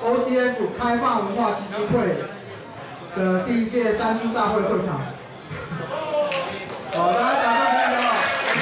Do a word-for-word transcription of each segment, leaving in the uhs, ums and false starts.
O C F 开放文化基金会的第一届山猪大会会场。好，大家掌声鼓励好。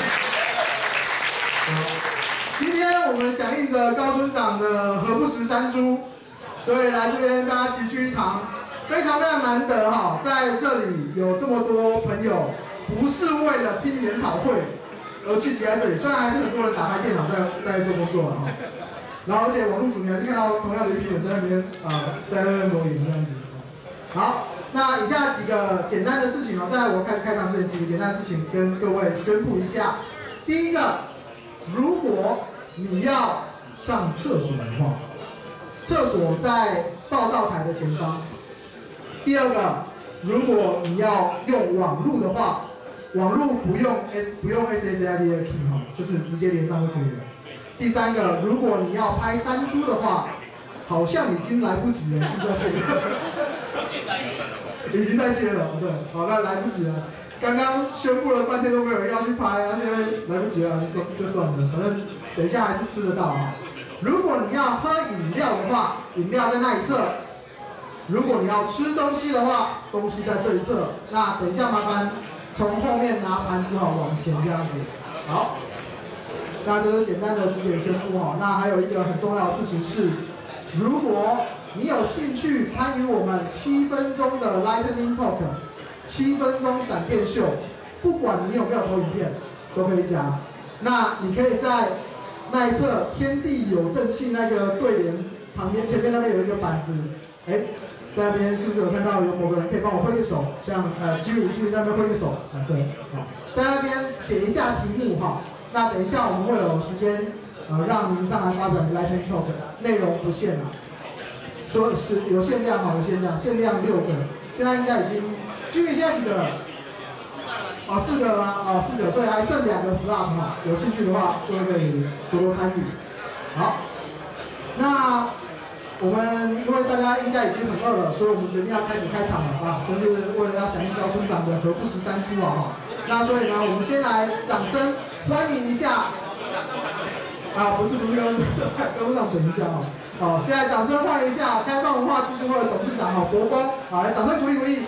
今天我们响应着高村长的何不食山猪，所以来这边大家齐聚一堂，非常非常难得哈，在这里有这么多朋友，不是为了听研讨会而聚集在这里，虽然还是很多人打开电脑在在做工作了哈，然后而且网络组你还是看到同样的一批人在那边啊、呃，在那边留言这样子。好，那以下几个简单的事情哦，在我开开场之前，几个简单的事情跟各位宣布一下。第一个，如果你要上厕所的话，厕所在报道台的前方。第二个，如果你要用网路的话，网路不用 S 不用 S S I D 的 key 哈，就是直接连上就可以了。第三个，如果你要拍山猪的话，好像已经来不及了，现在切了，已经在切了，对，好，那来不及了。刚刚宣布了半天都没有人要去拍，啊，现在来不及了，就算就算了，反正等一下还是吃得到啊。如果你要喝饮料的话，饮料在那一侧。如果你要吃东西的话，东西在这一侧。那等一下麻烦从后面拿盘子哈往前这样子。好，那这是简单的几点宣布哈。那还有一个很重要的事情是，如果你有兴趣参与我们七分钟的 Lightning Talk， 七分钟闪电秀，不管你有没有投影片，都可以讲。那你可以在那一侧天地有正气那个对联旁边，前面那边有一个板子，哎。在那边是不是有看到有某个人可以帮我挥个手？像呃 Jimmy，Jimmy 在那边挥个手啊，对，好，在那边写一下题目哈。那等一下我们会有时间呃让您上来发表 Lightning Talk， 内容不限啊，说是有限量哈，有限量，限量六个，现在应该已经 Jimmy 现在几个了？哦，四个了吗？哦，四个，所以还剩两个 slot 哈。有兴趣的话，各位可以多多参与。好，那。我们因为大家应该已经很饿了，所以我们决定要开始开场了啊！就是为了要响应高村长的何不食山猪啊哈。那所以呢，我们先来掌声欢迎一下啊，不是不是高村长，高村长等一下啊。好，现在掌声欢迎一下开放文化基金会的董事长哈国峰，好，来掌声鼓励鼓励。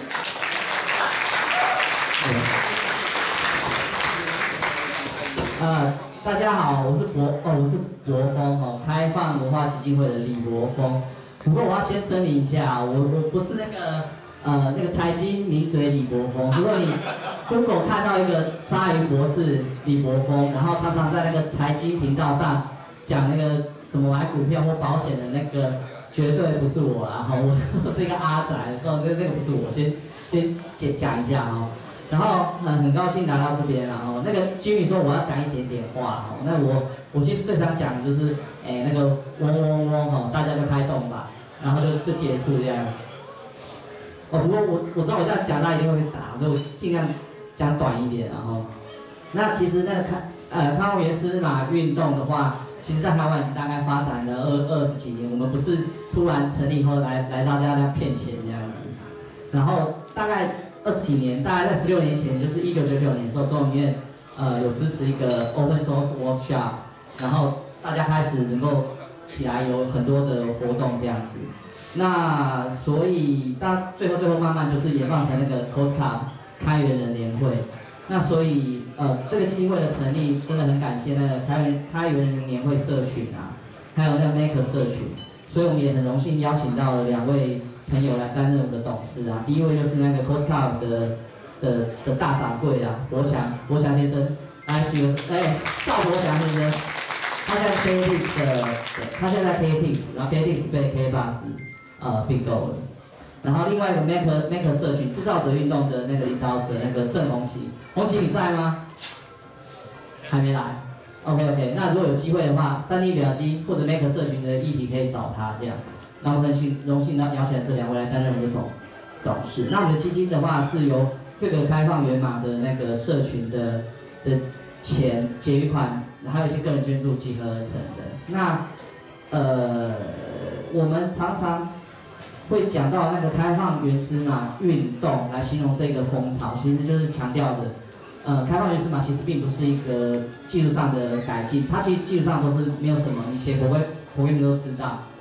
呃。大家好，我是博哦，我是博峰哦，开放文化基金会的李博峰。不过我要先声明一下，我我不是那个呃那个财经名嘴李博峰。如果你 Google 看到一个鲨鱼博士李博峰，然后常常在那个财经频道上讲那个怎么买股票或保险的那个，绝对不是我啊！哈，我我是一个阿宅，哦，那那个不是我，先先讲讲一下哈。然后很很高兴来到这边，然后那个 Jimmy 说我要讲一点点话，哦，那我我其实最想讲的就是，哎那个嗡嗡嗡哈，大家就开动吧，然后就就结束这样。哦，不过我我知道我这样讲大家一定会被打，所以我尽量讲短一点，然后，那其实那个开呃康宏源司马运动的话，其实在台湾已经大概发展了二二十几年，我们不是突然成立以后来来大家来骗钱这样子，然后大概。二十几年，大概在十六年前，就是一九九九年的时候，中研院呃有支持一个 Open Source Workshop， 然后大家开始能够起来有很多的活动这样子。那所以到最后最后慢慢就是演变成那个 COSCUP 开源人联会。那所以呃这个基金会的成立，真的很感谢那个开源开源人联会社群啊，还有那个 Maker 社群。所以我们也很荣幸邀请到了两位。朋友来担任我们的董事啊，第一位就是那个 COSCUP 的的的大掌柜啊，博强博强先生，来举个哎，赵博强先生，他现在 K A T X 的，他现在 K A T X， 然后 K A T X 被 K A Bus 呃并购了，然后另外一个 Maker Maker 社群制造者运动的那个领导者那个郑红旗，红旗你在吗？还没来 ，OK OK， 那如果有机会的话，三 D 表机或者 Maker 社群的议题可以找他这样。那我们很荣幸邀邀请这两位来担任我们的董董事。那我们的基金的话是由各个开放源码的那个社群的的钱结余款，还有一些个人捐助集合而成的。那呃，我们常常会讲到那个开放源司码运动来形容这个风潮，其实就是强调的，呃，开放源司码其实并不是一个技术上的改进，它其实技术上都是没有什么，你写 program program 都知道。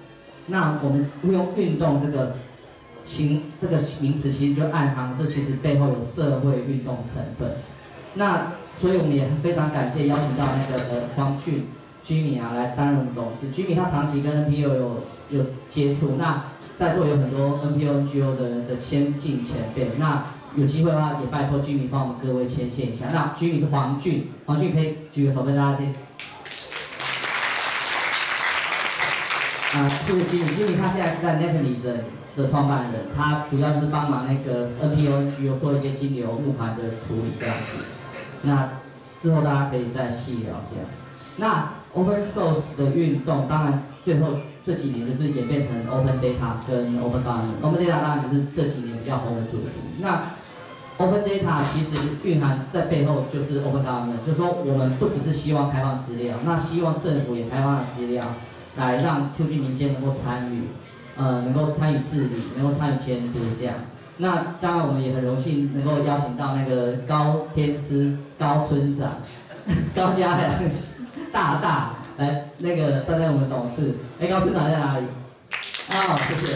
那我们用运动这个形这个名词，其实就暗含这其实背后有社会运动成分。那所以我们也非常感谢邀请到那个呃黄俊 Jimmy 啊来担任我们董事。Jimmy 他长期跟 N P O 有有接触，那在座有很多 N P O、N G O 的的先进前辈。那有机会的话，也拜托 Jimmy 帮我们各位牵线一下。那 Jimmy 是黄俊，黄俊可以举个手跟大家听。啊，谢谢 Jimmy。Jimmy 他现在是在 Netlizen 的创办人，他主要就是帮忙那个 N P O、N G O 做一些金流募款的处理这样子。那之后大家可以再细聊这样。那 Open Source 的运动，当然最后这几年就是演变成 Open Data 跟 Open Government。Open Data 当然就是这几年比较红的主题。那 Open Data 其实蕴含在背后就是 Open Government， 就是说我们不只是希望开放资料，那希望政府也开放了资料，来让出去民间能够参与，呃，能够参与治理，能够参与监督这样。那当然我们也很荣幸能够邀请到那个高天师高村长、高家良大大来那个担任我们董事。哎，高村长在哪里？啊、哦，谢谢。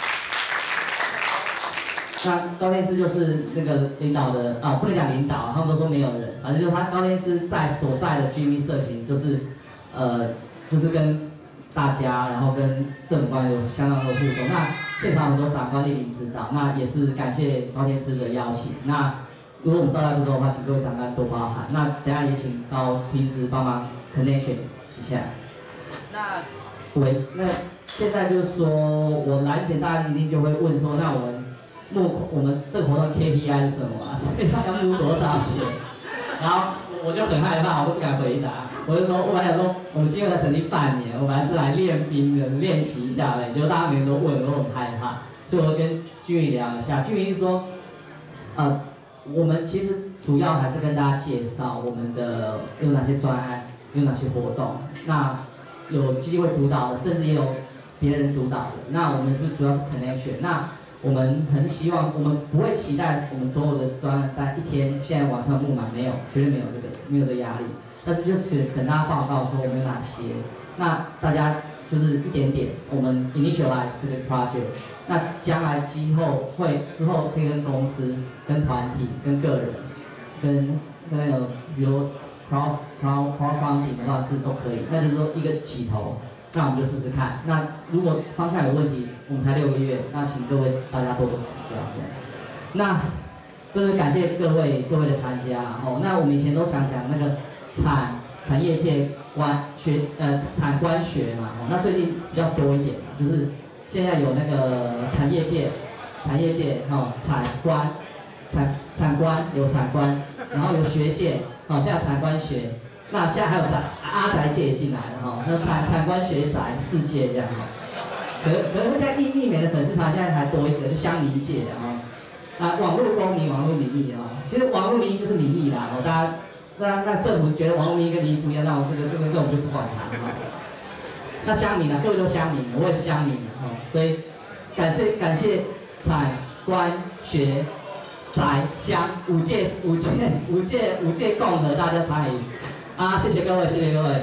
那高天师就是那个领导的啊，不能讲领导，他们都说没有人，反正就是他高天师在所在的居民社群，就是呃，就是跟大家，然后跟政府官有相当的互动。那现场很多长官莅临指导，那也是感谢高天师的邀请。那如果我们招待不周的话，请各位长官多包涵。那等下也请高天师帮忙 connection 一下。那喂，那现在就是说我来前大家一定就会问说，那我们募我们这个活动 K P I 是什么啊？所以要募多少钱？然后我就很害怕，我都不敢回答。我就说，我本来想说，我们今天才成立半年，我本来是来练兵的，练习一下的。结果大家每人都问，我都很害怕，所以我跟君宇聊一下。君宇是说，呃，我们其实主要还是跟大家介绍我们的有哪些专案，有哪些活动。那有基金会主导的，甚至也有别人主导的。那我们是主要是 connection。那我们很希望，我们不会期待我们所有的专案在一天现在网上募满，没有，绝对没有这个，没有这个压力。但是就是跟大家报告说我们有哪些，那大家就是一点点，我们 initialize 这个 project， 那将来今后会之后可以跟公司、跟团体、跟个人、跟那个比如 cross cross crowdfunding 的话是都可以，那就是说一个起头，那我们就试试看。那如果方向有问题，我们才六个月，那请各位大家多多指教这样。那真的感谢各位各位的参加哦。那我们以前都想讲那个。产产业界官学呃产官学嘛，哦，那最近比较多一点，就是现在有那个产业界，产业界哦产官，产产官有产官，然后有学界，哦现在产官学，那现在还有宅阿宅界也进来了哈，那产产官学宅世界这样哈，可可能现在艺艺美的粉丝团现在还多一个，就乡民界的哈，啊网络公民、网络民意啊，其实网络民意就是民意啦，哦大家。那那政府觉得网络民意跟民意不一样，那我这个这个这个我们就不管它哈。那乡民啊，各位都乡民，我也是乡民哈，所以感谢感谢产官学宅乡五界五界五界五界共和大家参与啊，谢谢各位，谢谢各位。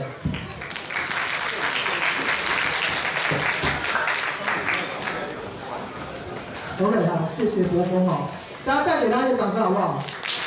OK 好，谢谢国峰哈，大家再给他一个掌声好不好？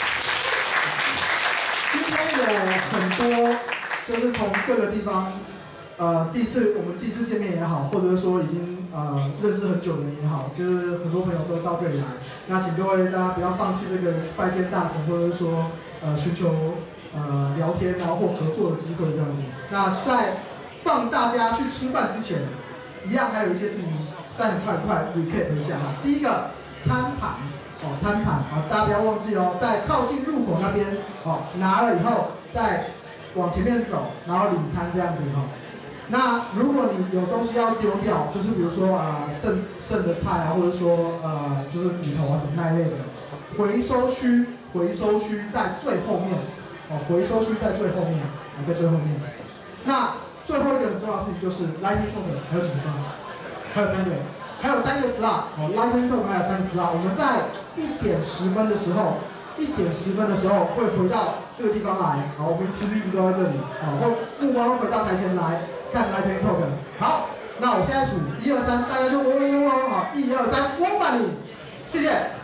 有很多就是从各个地方，呃，第一次我们第一次见面也好，或者是说已经呃认识很久的人也好，就是很多朋友都到这里来。那请各位大家不要放弃这个拜见大神，或者是说呃寻求呃聊天啊或合作的机会这样子。那在放大家去吃饭之前，一样还有一些事情，再很快很快 recap 一下哈。第一个餐盘。哦，餐盘啊，大家不要忘记哦，在靠近入口那边哦，拿了以后再往前面走，然后领餐这样子哈、哦。那如果你有东西要丢掉，就是比如说啊、呃、剩剩的菜啊，或者说呃就是骨头啊什么那一类的，回收区回收区在最后面哦，回收区在最后面啊，在最后面。那最后一个很重要的事情就是 Lightning Token 还有几个 slot？ 还有三个，还有三个 slot 哦 ，Lightning Token 还有三个 slot， 我们在一点十分的时候，一点十分的时候会回到这个地方来。好，我们持续一直都在这里。好，目光回到台前来看 Lightning Token。好， 那我现在数一二三，大家就嗡嗡嗡嗡，好，一二三，嗡吧你，谢谢。